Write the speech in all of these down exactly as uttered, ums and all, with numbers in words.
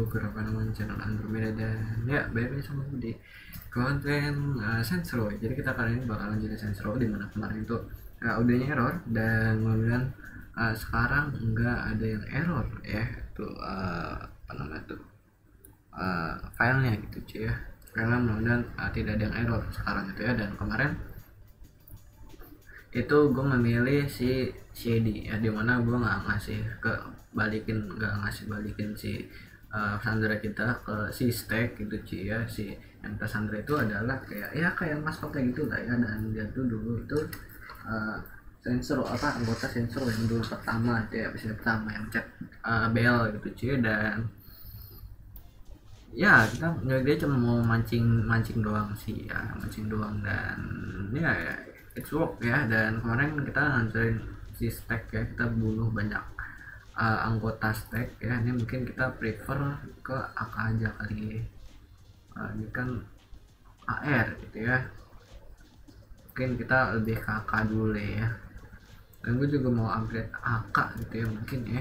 beberapa nama channel Andromeda dan ya balik sama gue di konten uh, Sensro. Jadi kita kali ini bakal lanjut Sensro di mana kemarin itu uh, audionya error dan kemudian uh, sekarang enggak ada yang error ya itu uh, apa namanya tuh uh, filenya gitu cuy ya, filenya mudah-mudahan uh, tidak ada yang error sekarang gitu ya. Dan kemarin itu gue memilih si Shady ya, dimana gue nggak ngasih ke balikin nggak ngasih balikin si uh, Sandra kita ke si Stack gitu cuy ya. Si M T Sandra itu adalah kayak ya kayak mas kayak gitu lah ya, dan dia tuh dulu itu uh, sensor apa anggota sensor yang dulu pertama itu ya, episode pertama yang chat uh, Bell gitu cuy. Dan ya kita dia cuma mau mancing mancing doang sih ya, mancing doang dan ya, ya it's work ya. Dan kemarin kita nganterin si Stack ya, kita bunuh banyak uh, anggota Stack ya. Ini mungkin kita prefer ke A K aja kali, uh, ini kan A R gitu ya, mungkin kita lebih ke A K dulu ya. Dan gue juga mau upgrade A K gitu ya mungkin ya.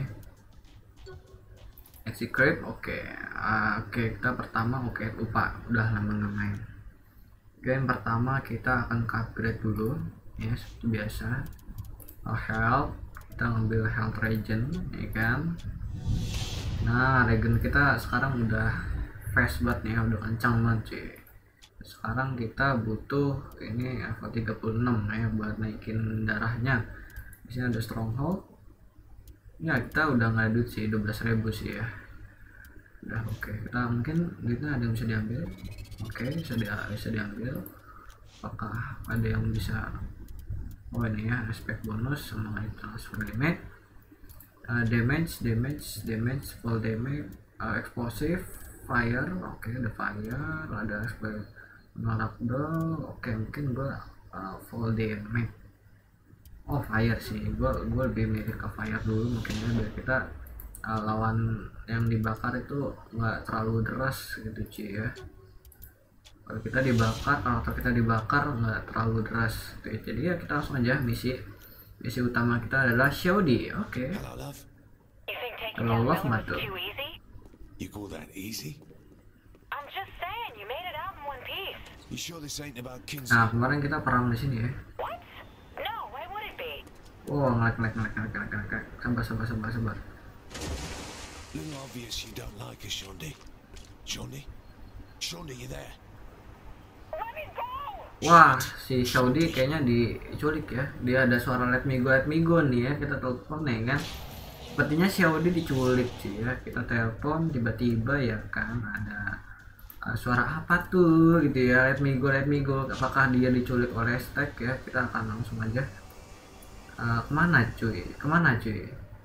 Secret oke okay. uh, oke okay, kita pertama oke okay, lupa udah lama nggak main. Oke, yang pertama kita akan upgrade dulu ya seperti biasa. Oh, health, kita ngambil health regen ya kan. Nah regen kita sekarang udah fast banget nih ya, udah kencang banget cuy. Sekarang kita butuh ini level tiga puluh enam ya buat naikin darahnya. Di sini ada stronghold ya, kita udah nggak duit sih dua belas ribu sih ya udah. Oke okay. Kita mungkin duitnya ada yang bisa diambil. Oke okay, bisa di bisa diambil. Apakah ada yang bisa, oh ini ya aspek bonus sama transfer damage, uh, damage damage damage full damage, uh, explosive fire. Oke okay, ada fire, ada aspek menolak dol. Oke okay, mungkin gua uh, full damage. Oh fire sih, gue gue lebih milih ke fire dulu mungkin ya, biar kita uh, lawan yang dibakar itu nggak terlalu deras gitu cuy ya. Kalau kita dibakar, kalau kita dibakar nggak terlalu deras gitu ya. Jadi ya kita langsung aja misi misi utama kita adalah Shody. Oke okay. Hello love matu. You call that easy? I'm just saying you made it out in one piece. You sure this ain't about Kinsey? Nah kemarin kita perang di sini ya. What? No, why would it be? Oh ngelek ngelek ngelek ngelek ngelek ngelek. Sabar sabar sabar sabar. Little obvious you don't like us, Shondi. Shondi? Shondi, you there? Let me go! Wah, si Shody kayaknya diculik ya. Dia ada suara let me go, let me go nih ya. Kita telepon nih kan. Sepertinya Shody diculik sih ya. Kita telepon tiba-tiba ya kan ada uh, suara apa tuh gitu ya. Let me go, let me go. Apakah dia diculik oleh Stack ya? Kita akan langsung aja. Uh, kemana cuy? Kemana cuy?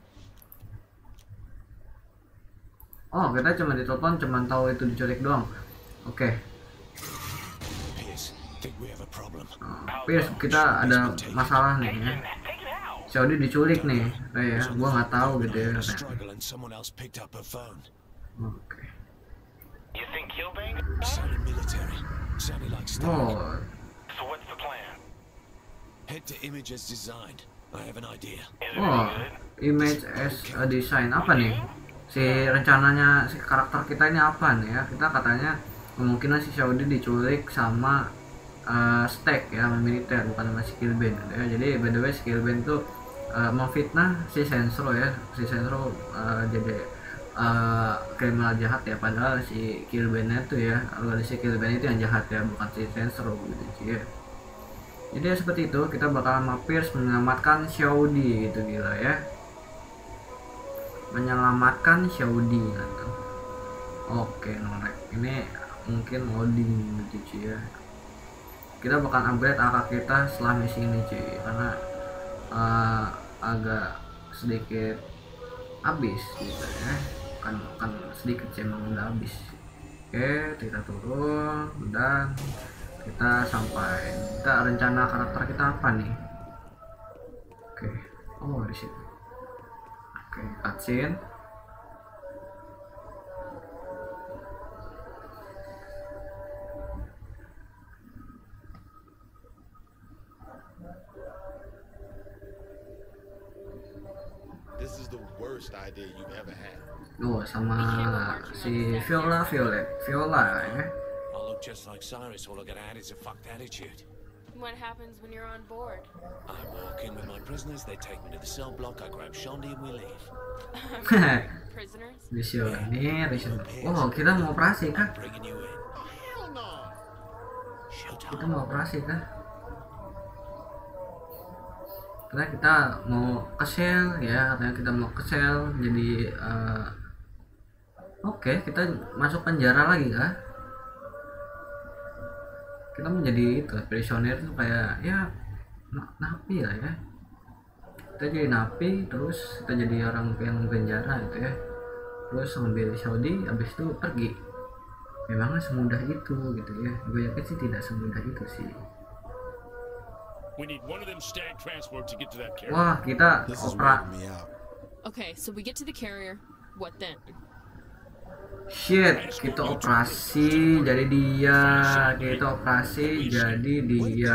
Oh, kita cuma ditelepon, cuma tahu itu diculik doang. Oke. Okay. Uh, Pierce, kita ada masalah nih ya. Shody diculik nih, kayak ya. Gua nggak tahu gitu ya. Oke. Okay. Oh. Oh, image as a design apa nih? Si rencananya si karakter kita ini apa nih ya? Kita katanya kemungkinan si Shody diculik sama uh, Stack ya, militer bukan sama si Killbane ya. Jadi by the way si Killbane tuh uh, memfitnah si Sensro ya. Si Sensro uh, jadi uh, kriminal jahat ya, padahal si Killbane itu ya, kalau si Killbane itu yang jahat ya, bukan si Sensro gitu sih ya. Jadi ya seperti itu, kita bakal sama Pierce menyelamatkan Shody gitu gila ya. Menyelamatkan Shody gitu. Oke, norek. Ini mungkin loading gitu cuy ya. Kita bakal upgrade A K kita setelah misi ini cuy, karena uh, agak sedikit habis gitu ya. Kan kan sedikit sih emang udah habis. Oke, kita turun dan kita sampai. Kita rencana karakter kita apa nih? Oke. Oh, di situ. Oke, cutscene. This is the worst idea you've ever had. Oh, sama si Viola Violet Viola ya. I look just like Cyrus. All I got out is a fucked attitude. What happens when you're on board? I walk in with my prisoners. They take me to the cell block. I grab Shondi and we leave. Prisoners? Visioner, visioner. Oh, kita mau operasi kah? Bringing you in. Hell no. Showtime. Kita mau operasi kah? Karena kita mau ke sel ya, katanya kita mau ke sel. Jadi eh, oke, kita masuk penjara lagi kah? Kita menjadi itu prisoner itu kayak ya na- napi lah ya. Kita jadi napi, terus kita jadi orang yang penjara gitu ya. Terus ambil Saudi, habis itu pergi. Memangnya semudah itu gitu ya? Gue yakin sih tidak semudah itu sih. We need one of them stag transport to get to that carrier. Wah, kita This is opera weirding me out. Okay, so we get to the carrier. What then? shit, kita operasi jadi dia, kita operasi jadi dia.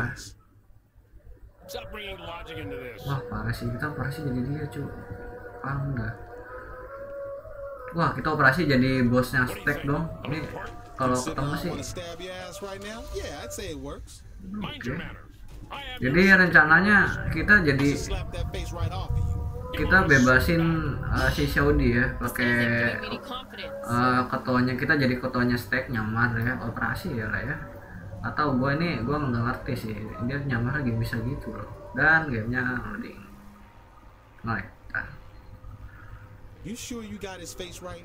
Stop bringing logic into this. Wah, parah sih, kita operasi jadi dia, cu. Parah dah. Wah, kita operasi jadi bosnya What do you Stack think? dong. I'm Ini in the park. kalau Consider ketemu I sih. want to stab your ass right now? Yeah, I'd say it works. Mind your manners. I have Jadi your- rencananya kita jadi Just slap that face right off of you. kita bebasin uh, si Saudi ya, pakai Giving me confidence. uh, ketuanya, kita jadi ketuanya Stack, nyamar ya, operasi ya lah ya. Atau gue ini gue nggak ngerti sih, dia nyamar lagi bisa gitu loh. Dan gamenya loading. Ngelek. Nah, You sure you got his face right?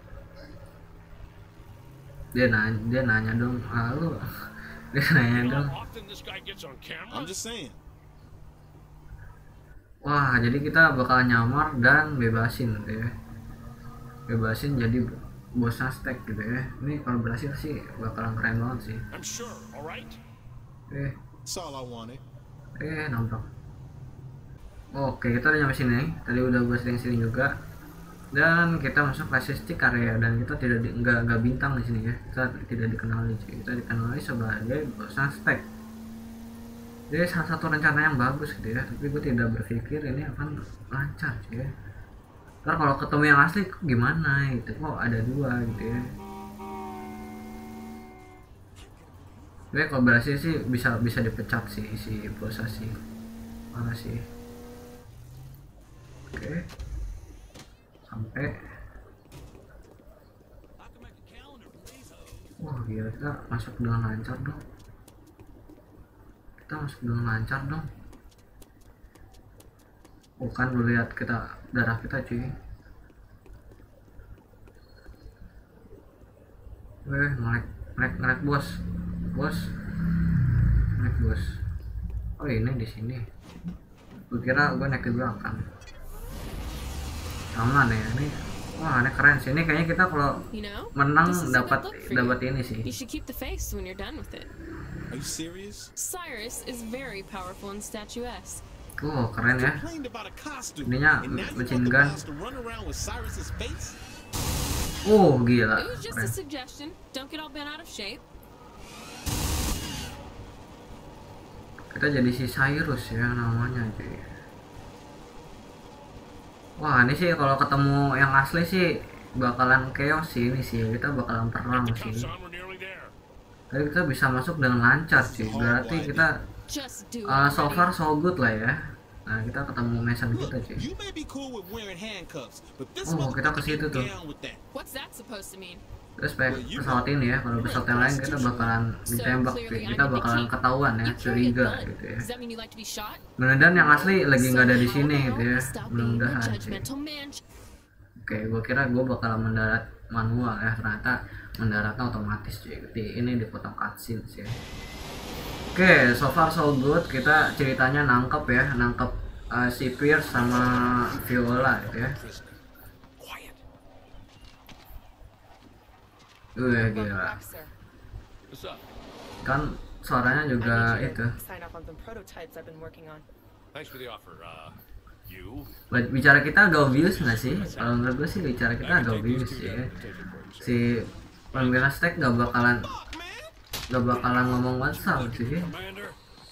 dia nanya, dia nanya dong, ah, lu dia nanya You know dong. how often this guy gets on camera? I'm just saying. Wah, jadi kita bakal nyamar dan bebasin gitu ya. Bebasin jadi bosnya Stack gitu ya. Ini kalau berhasil sih bakalan keren banget sih. I'm sure. All right. Eh, That's all I wanted. eh nonton. Oke, kita udah nyampe sini. Tadi udah gue sering-sering juga. Dan kita masuk ke statistik area dan kita tidak di, nggak nggak bintang di sini ya. Kita tidak dikenali, cuy. Kita dikenali sebagai bosnya Stack. Jadi salah satu rencana yang bagus gitu ya, tapi gue tidak berpikir ini akan lancar cuy ya. Ntar kalau ketemu yang asli kok gimana gitu, kok ada dua gitu ya. Gue kalau berhasil sih bisa bisa dipecat sih si bosnya sih, mana sih. Oke, sampai. Wah gila, kita masuk dengan lancar dong. Kita masuk dengan lancar dong. Bukan lu lihat kita darah kita cuy. Weh, ngelek ngelek ngelek bos, bos, ngelek bos. Oh ini di sini. Gue kira gue naik di belakang. Aman ya ini. Wah ini keren sih. Ini kayaknya kita kalau You know, menang this is a dapat good look for dapat you. ini sih. You should keep the face when you're done with it. Are you serious? Cyrus is very powerful and statuesque. Oh keren ya. Complained about a costume. Ininya and now you machine want the gun. boss to run around with Cyrus's face? Oh gila. It was just a Keren. suggestion. Don't get all bent out of shape. Kita jadi si Cyrus ya namanya cuy. Wah ini sih kalau ketemu yang asli sih bakalan chaos sih ini sih, kita bakalan perang The sih. cuffs on. We're nearly there. Tapi kita bisa masuk dengan lancar sih, berarti kita Just do it. uh, so already. far so good lah ya. Nah kita ketemu Mason Look, kita cuy. you may be cool with wearing handcuffs, but this Oh, kita ke motherfucker situ ain't tuh. down with that. What's that supposed to mean? Terus pakai pesawat ini ya, kalau pesawat yang lain kita bakalan ditembak cuy, kita bakalan ketahuan ya, You carry a curiga gun. gitu ya. Does that mean you like to be shot? Mudah-mudahan yang asli lagi nggak ada di So how sini the gitu hell ya, stop being a mudah-mudahan cuy. judgmental man? Oke, gue kira gue bakalan mendarat manual ya, ternyata mendaratnya otomatis cuy. Jadi ini dipotong cutscene sih. Oke, so far so good. Kita ceritanya nangkep ya, nangkep uh, si Pierce sama Viola gitu ya. Prisoner. Quiet. Wih gila, What's up? kan suaranya juga itu. Sign off on some prototypes I've been working on. Thanks for the offer. Uh, you? Bicara kita agak obvious nggak sih? Kalau menurut gue sih bicara kita agak obvious ya. Si pemimpin Stack gak bakalan gak bakalan ngomong WhatsApp sih. Commander?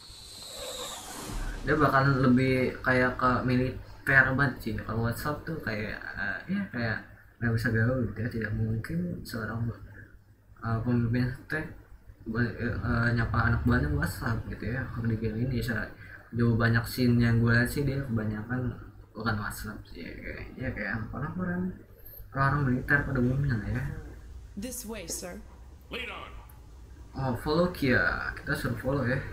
Dia bakalan lebih kayak ke militer banget sih. Kalau WhatsApp tuh kayak uh, ya kayak nggak bisa gaul gitu ya. Tidak mungkin seorang uh, pemimpin teh uh, nyapa anak buahnya WhatsApp gitu ya. Kalau di game ini saya jauh banyak scene yang gue lihat sih dia kebanyakan bukan WhatsApp sih ya, kayaknya kayak orang-orang orang militer pada umumnya lah ya. This way, sir. Lead on. Oh, follow Kia, kita suruh follow ya.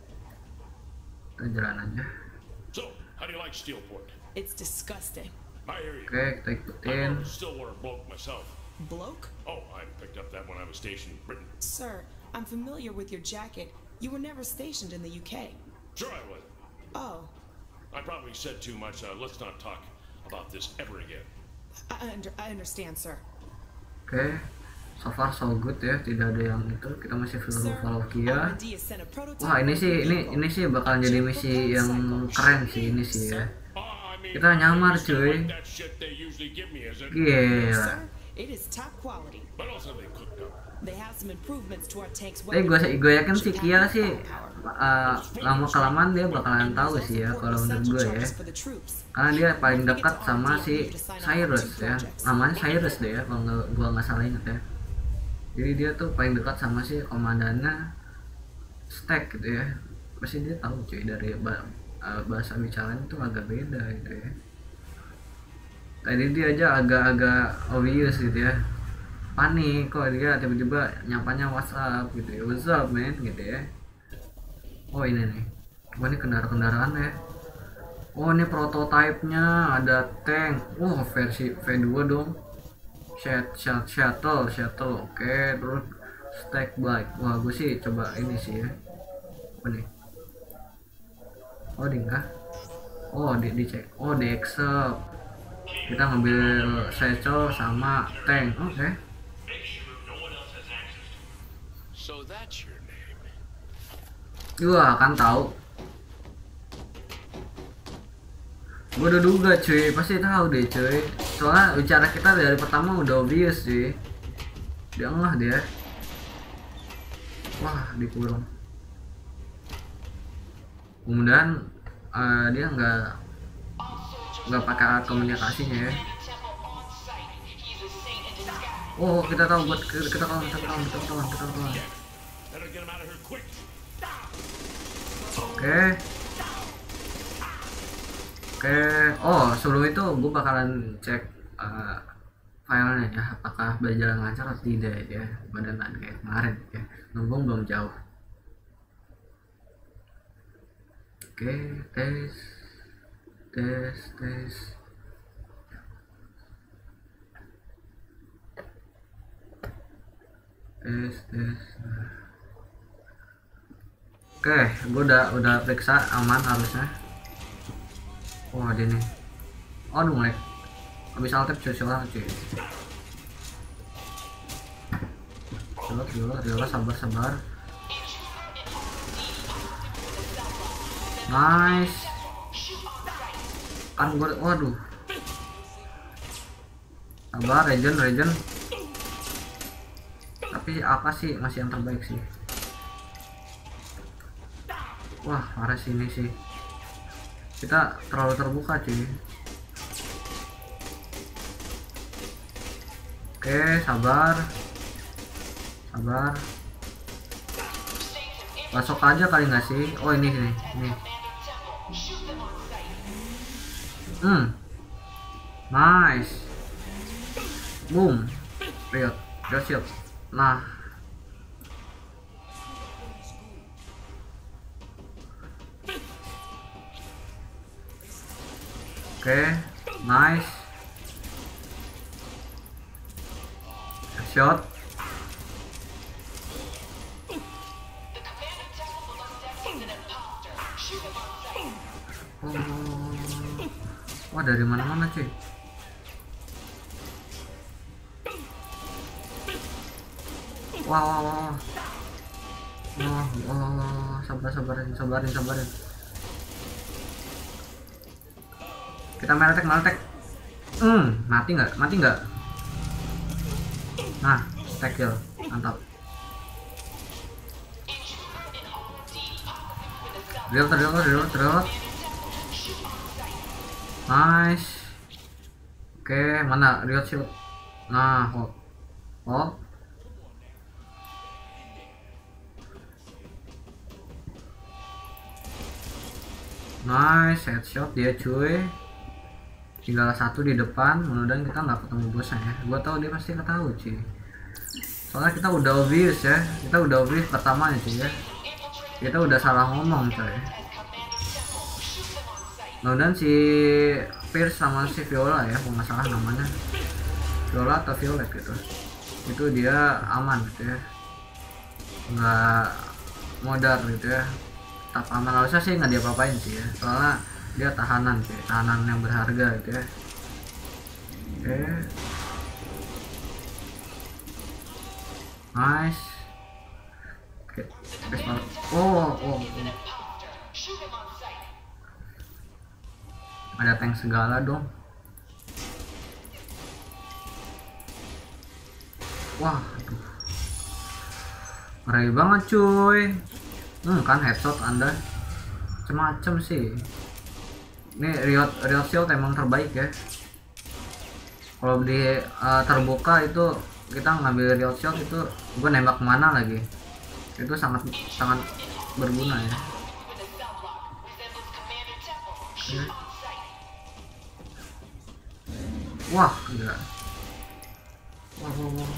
Kita jalan aja. So, how do you like Steelport? It's disgusting. I hear you. Oke, kita ikutin. I'm still were a bloke myself. Bloke? Oh, I picked up that when I was stationed in Britain. Sir, I'm familiar with your jacket. You were never stationed in the U K. Sure I was. Oh, I probably said too much. Uh, let's not talk about this ever again. I, I, under, I understand, sir. Oke, so far so good ya, tidak ada yang itu. Kita masih follow follow Kia. Wah, ini sih ini ini sih bakal jadi misi yang keren sih ini sih ya. Uh, I mean, Kita nyamar it's not cuy. like that shit they usually give me, is it? Gila. Sir, it is top quality. But also they cooked up. They have some improvements to our tank's Eh, gue weapons. gue yakin sih Kia sih uh, lama kelamaan dia bakalan tahu sih ya kalau menurut gue ya. Karena dia paling dekat sama si Cyrus ya, namanya Cyrus deh ya kalau nggak gua nggak salah inget ya. Jadi dia tuh paling dekat sama si komandannya Stack gitu ya. Pasti dia tahu cuy dari bah uh, bahasa bicaranya tuh agak beda gitu ya. Tadi dia aja agak-agak obvious gitu ya, panik kok dia tiba-tiba nyapanya WhatsApp gitu ya, what's up man gitu ya. Oh ini nih, wah ini kendaraan-kendaraan ya. Oh ini prototipenya ada tank. Oh versi V dua dong. Shat, shat, shuttle, shuttle. Oke, terus stack bike. Wah gue sih coba ini sih ya. Apa nih? Oh di enggak? Oh di dicek. Oh di accept. Kita ngambil satchel sama tank. Oke. Okay. So that's your name. Gua akan tahu. Gue udah duga cuy, pasti tahu deh cuy. Soalnya bicara kita dari pertama udah obvious sih. Dia ngeh dia. Wah dikurung. Kemudian uh, dia nggak nggak pakai alat komunikasinya ya. Oh kita tahu buat kita kita tahu kita tahu kita tahu kita tahu. Better get him out of here quick. Oke. Oke. Oh sebelum itu gue bakalan cek uh, filenya ya, apakah berjalan lancar atau tidak ya, badan kayak kemarin ya. Ngomong belum jauh. Oke, tes, tes, tes. Tes, tes. Oke, gue udah udah periksa aman harusnya. Wah, dia nih. Oh, aduh mulai. Habis altep cuy, silakan cuy. Coba, coba, coba, sabar, sabar. Nice. Kan gue, waduh. Sabar, regen, regen. Tapi apa sih masih yang terbaik sih. Wah, parah sih ini sih. Kita terlalu terbuka cuy. Oke, sabar. Sabar. Masuk aja kali nggak sih? Oh ini nih, ini. Hmm. Nice. Boom. Riot, Riot shield. Nah. Oke, okay, nice. Shot. Oh. Wah, dari mana-mana cuy. Wah, wah, wah. Wah, wah, sabar, sabarin, sabarin, sabarin. Kita meletek, meletek. Hmm, mati nggak? Mati nggak? Nah, stack kill, mantap. Reload, reload, reload, reload. Nice. Oke, mana reload shield? Nah, kok oh nice headshot dia cuy, tinggal satu di depan. Mudah-mudahan kita nggak ketemu bosnya ya. Gua tahu dia pasti ketahui cuy, soalnya kita udah obvious ya, kita udah obvious pertamanya cuy ya, kita udah salah ngomong coy. Mudah-mudahan si Pierce sama si Viola ya, kalau nggak salah namanya Viola atau Violet gitu, itu dia aman gitu ya, nggak modar gitu ya, tetap aman. Harusnya sih nggak diapa-apain sih ya, soalnya dia tahanan sih, tahanan yang berharga gitu ya. Oke, nice. Oke, oh, oh, oh. Ada tank segala dong. Wah, aduh. Ngeri banget cuy. Hmm, kan headshot Anda. Macem-macem sih. Ini Riot Riot Shield emang terbaik ya. Kalau di uh, terbuka itu kita ngambil Riot Shield itu, gue nembak kemana lagi? Itu sangat sangat berguna ya. Okay. Wah, gila. Wah, wah, wah.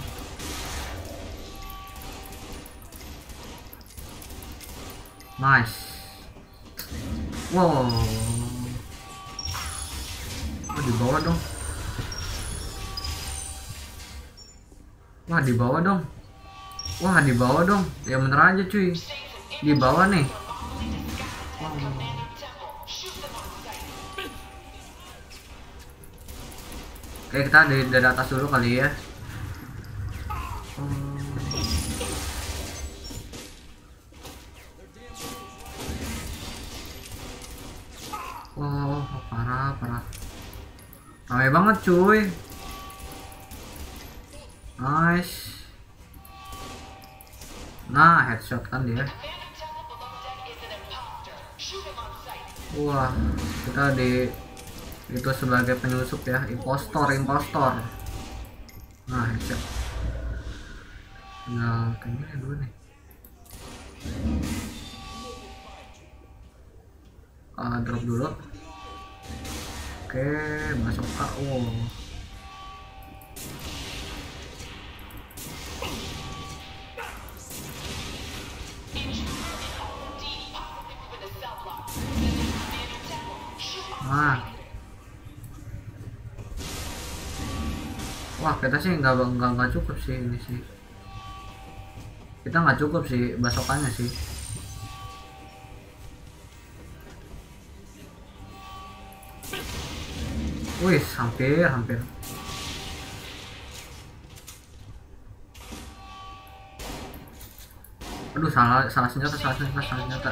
Nice. Wow. Oh, di bawah dong. Wah, di bawah dong. Wah, di bawah dong. Ya bener aja cuy. Di bawah nih. Wow. Oke, kita dari, dari atas dulu kali ya. Wow, parah, parah. Ramai banget cuy. Nice. Nah, headshot kan dia. Wah, kita di itu sebagai penyusup ya, impostor, impostor. Nah, headshot. Tinggal kayaknya dulu nih. Uh, drop dulu. Oke, masuk K O. Nah, wah kita sih nggak nggak nggak cukup sih ini sih. Kita nggak cukup sih basokannya sih. Wih, hampir, hampir. Aduh, salah, salah senjata, salah senjata, salah senjata.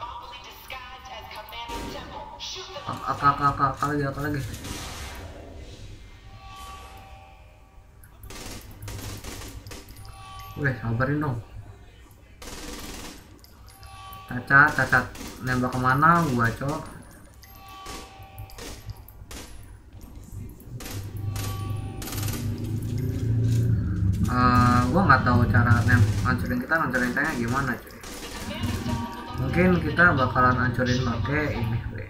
Apa, apa, apa, apa lagi, apa lagi? Wih, sabarin dong. Cacat, cacat. Nembak kemana? Gua cok. Uh, gue nggak tahu cara ngancurin kita, ngancurin tanknya gimana cuy. Mungkin kita bakalan hancurin pakai ini weh.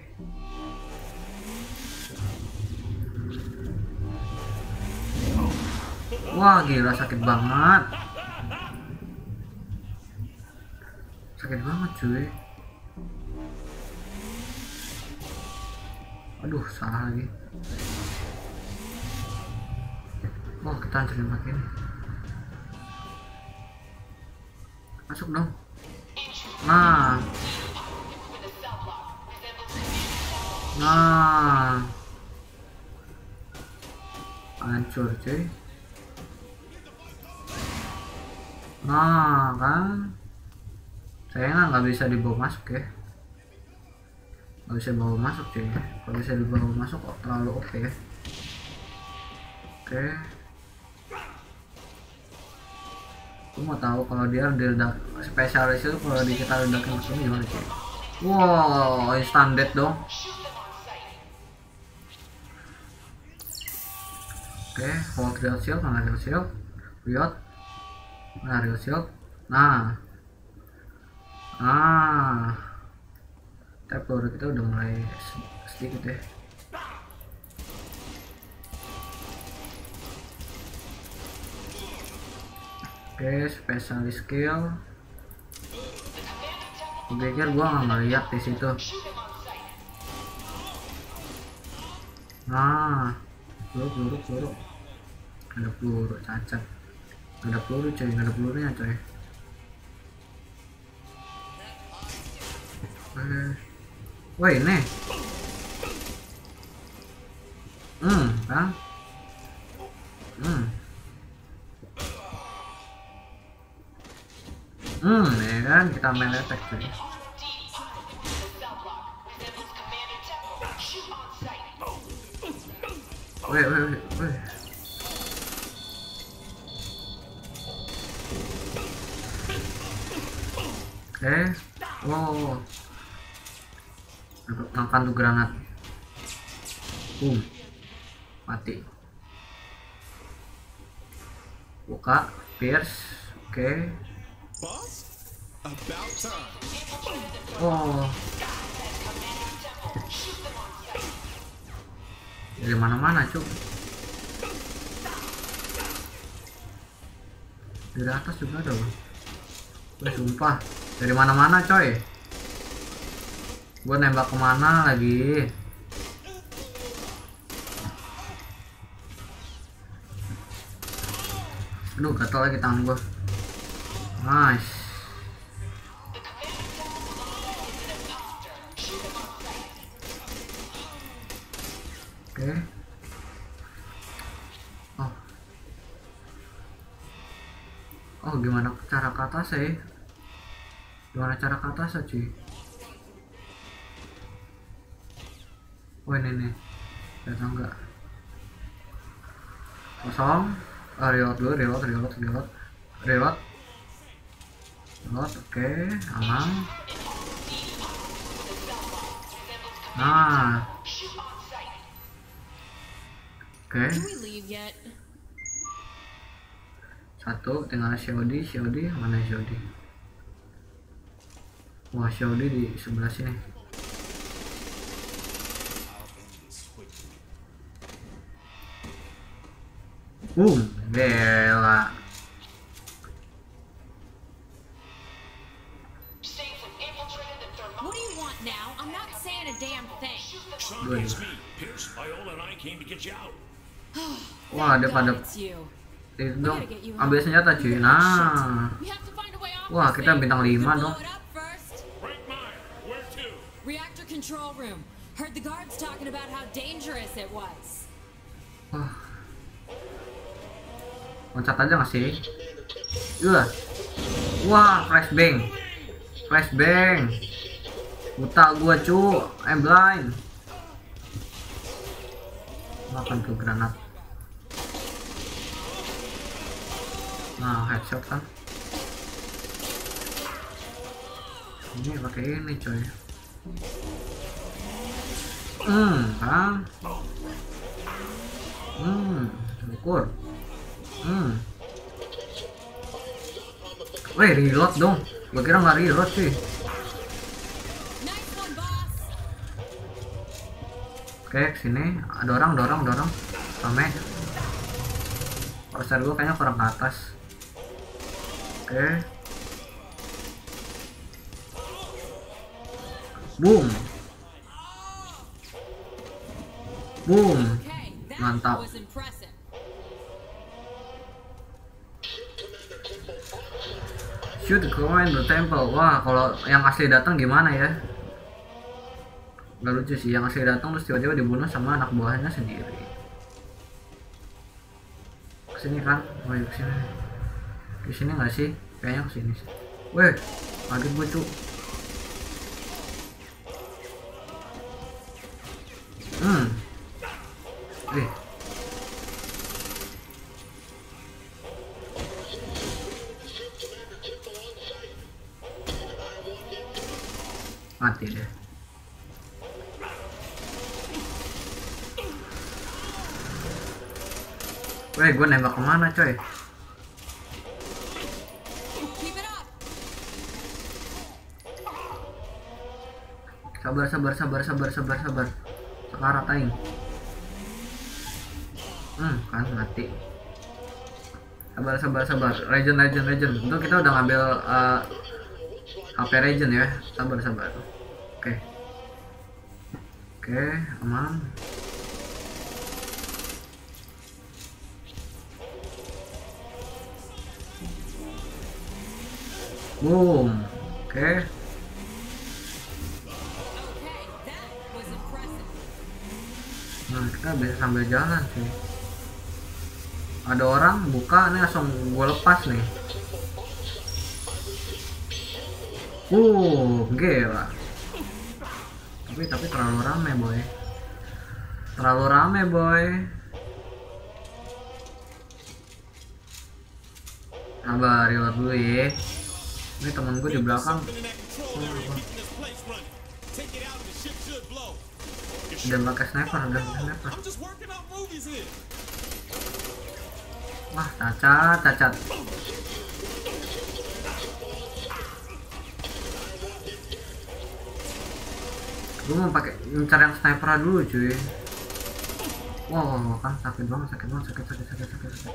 Wah gila, sakit banget, sakit banget cuy. Aduh, salah lagi. Wah, kita hancurin pakai ini. Masuk dong. Nah. Nah. Hancur cuy. Nah kan. Sayangnya nggak bisa dibawa masuk ya. Nggak bisa dibawa masuk cuy. Kalau bisa dibawa masuk kok terlalu oke ya. Oke. Aku mau tahu kalau dia diledak spesialis itu, kalau di kita ledakin ke sini gimana sih? Wow, instant death dong. Oke, Oke, hold real shield, mana real shield, riot, mana real shield, nah, ah, tap peluru kita udah mulai sedikit ya. Oke, specialist skill. Gue pikir gua nggak ngeliat di situ. Nah, peluru, peluru, peluru. Ada peluru, cacat. Ada peluru coy, ada pelurunya coy. Eh, wah ini. Hmm, kan? Hmm. Hmm, ya kan kita main attack cuy. Weh, weh, weh, weh. Oke, wow. Angkat tuh granat. Boom. Mati. Buka, pierce. Oke. Boss? About time. Oh. Dari mana-mana, cuk. Dari atas juga ada loh. Wah, sumpah. Dari mana-mana, coy. Gua nembak kemana lagi? Aduh, gatal lagi tangan gua. Nice. Oke. Okay. Oh. Oh, gimana cara ke atas ya? Gimana cara ke atas sih? Oh, ini nih. Datang enggak? Kosong. Oh, reload dulu, reload, reload, reload. Reload. Reload, oke, okay. Aman. Nah. Oke. Okay. Satu, tinggal Shodi, Shodi, mana Shodi? Wah, Shodi di sebelah sini. Boom, gila. What do you want now? I'm not saying a damn thing. Sean, it's me. Pierce, Viola, and I came to get you out. Wah, ada pada It's you. itu dong. Ambil senjata cuy. Nah. We have to find a way off Wah, this kita thing. bintang lima You dong. blow it up first. Right mile. Where to? Reactor control room. Heard the guards talking about how dangerous it was. Wah. Loncat aja nggak sih? Iya. Wah, flashbang. Flashbang. Buta gua cu. I'm blind. Makan tuh granat. Nah, headshot kan. Ini pakai ini coy. Hmm, kan. Hmm, syukur. Hmm. Weh, reload dong. Gua kira nggak reload sih. Nice one, boss. Oke, sini ada orang, dorong, dorong. Rame. Poster gua kayaknya kurang ke atas. Oke. Boom. Boom. Okay, that Mantap. was impressive. Shoot coin the temple. Wah, kalau yang asli datang gimana ya? Gak lucu sih, yang asli datang terus tiba-tiba dibunuh sama anak buahnya sendiri. Kesini kan? Oh ya kesini. Kesini nggak sih? Kayaknya kesini sih. Weh, kaget gue cu. Hmm. Eh. Mati deh. Weh, gue nembak kemana coy? Keep it up. Sabar, sabar, sabar, sabar, sabar, sabar. Sekarat aing. Hmm, kan mati. Sabar, sabar, sabar. Regen, regen, regen. Itu kita udah ngambil uh, H P regen ya. Sabar, sabar. Oke. Oke, aman. Boom. Oke. Okay, that was impressive. Nah, kita bisa sambil jalan sih. Ada orang buka nih, langsung gue lepas nih. Uh, gila. Tapi tapi terlalu rame boy. Terlalu rame boy. Sabar, reload dulu ya. Ini temen gue di belakang. Udah pakai sniper, udah pakai sniper. Wah, cacat, cacat. Gue mau pakai mencari yang sniper dulu cuy. Wow, kan sakit banget, sakit banget, sakit, sakit, sakit, sakit, sakit.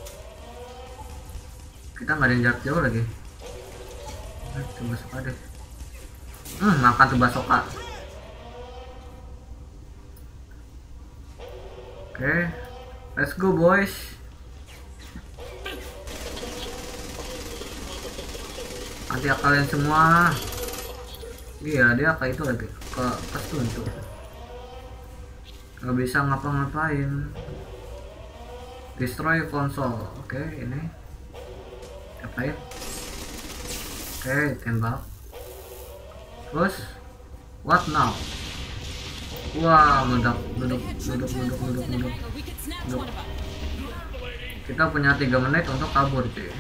Kita nggak ada yang jarak jauh lagi. Eh, coba suka deh. Hmm, makan tuh basoka. Oke, okay. Let's go boys. Nanti kalian semua. Iya, dia kayak itu lagi ke kesuntuk. Gak bisa ngapa-ngapain. Destroy console. Oke, okay, ini apain? Oke, okay, tembak. Terus what now? Wah, meledak, meledak, meledak, meledak, meledak, meledak. Kita punya tiga menit untuk kabur cuy.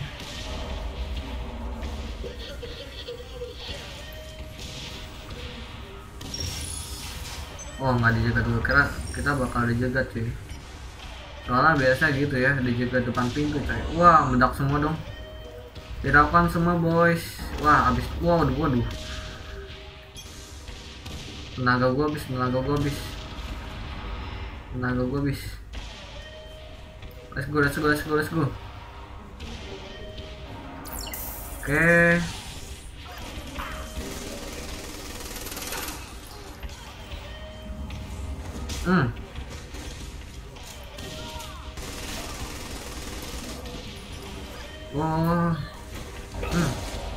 Oh, nggak dijaga dulu, kira kita bakal dijaga cuy. Soalnya biasa gitu ya, dijaga depan pintu coy. Wah, meledak semua dong. Dirakan semua boys. Wah, habis. Waduh, waduh. Tenaga gua habis, tenaga gua habis. Tenaga gua habis. Let's go, let's go, let's go, let's go. Oke. Okay. Hmm. Oh. Hmm.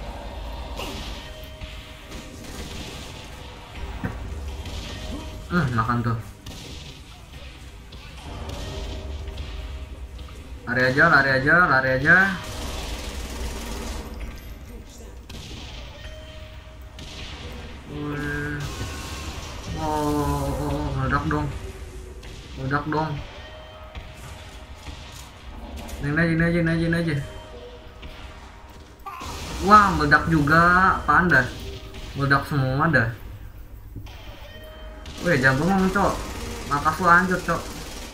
Hmm, makan tuh. Lari aja, lari aja, lari aja. Oh, meledak dong. Meledak dong. Ini aja, ini aja, ini aja, ini aja. Wah, meledak juga. Apaan dah? Meledak semua dah. Weh, jangan bengong cok. Makas lu hancur cok.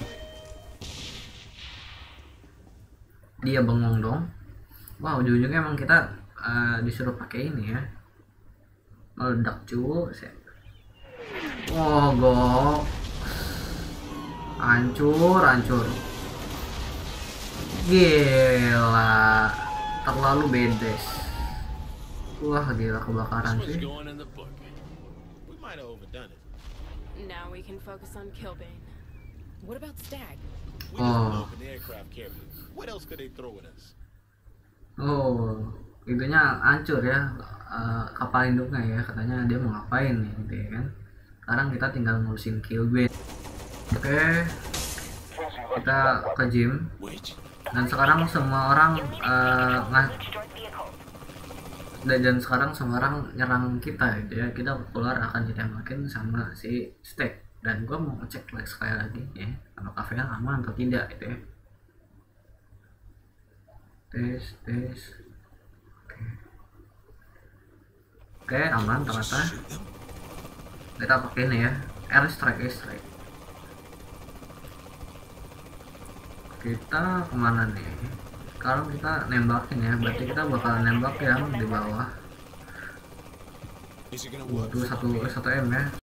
Dia bengong dong. Wah, ujung-ujungnya emang kita uh, disuruh pakai ini ya. Meledak cu. Oh, gok. Hancur, hancur. Gila. Terlalu bedes. Wah, gila kebakaran sih. Now we can focus on Killbane. What about Stag? Oh. What else could they throw at us? Oh, itunya hancur ya, uh, kapal induknya ya, katanya dia mau ngapain nih gitu ya kan. Sekarang kita tinggal ngurusin Killbane. Oke, okay. Kita ke gym dan sekarang semua orang uh, nggak dan sekarang semua orang nyerang kita gitu ya. Kita keluar akan ditembakin sama si Stag dan gue mau ngecek lagi sekali lagi ya, apakah kafenya aman atau tidak gitu ya. Tes tes. Oke, oke aman ternyata. Kita pakai ini ya, air strike, air strike. kita kemana nih? Kalau kita nembakin ya, berarti kita bakal nembak yang di bawah. Is it gonna work? Butuh satu satu m ya.